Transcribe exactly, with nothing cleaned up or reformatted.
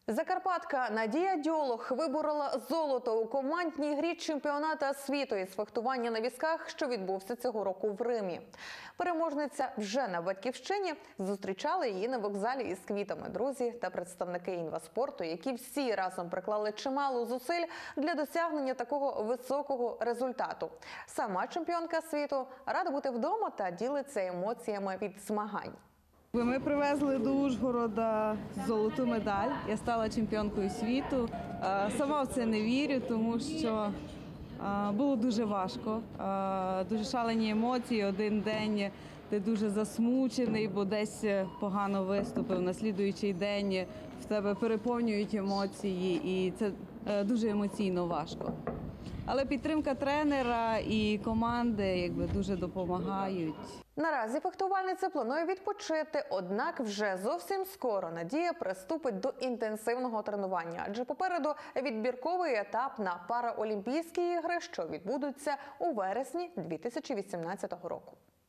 Закарпатка Надія Дьолох виборола золото у командній грі чемпіонату світу із фехтування на візках, що відбувся цього року в Римі. Переможниця вже на батьківщині. Зустрічали її на вокзалі із квітами друзі та представники інваспорту, які всі разом приклали чимало зусиль для досягнення такого високого результату. Сама чемпіонка світу рада бути вдома та ділиться емоціями від змагань. Ми привезли до Ужгорода золоту медаль. Я стала чемпіонкою світу. Сама в це не вірю, тому що було дуже важко. Дуже шалені емоції. Один день ти дуже засмучений, бо десь погано виступив. На слідуючий день в тебе переповнюють емоції, і це дуже емоційно важко. Але підтримка тренера і команди якби дуже допомагають. Наразі фехтувальниця планує відпочити, однак вже зовсім скоро Надія приступить до інтенсивного тренування, адже попереду відбірковий етап на Параолімпійські ігри, що відбудуться у вересні дві тисячі вісімнадцятого року.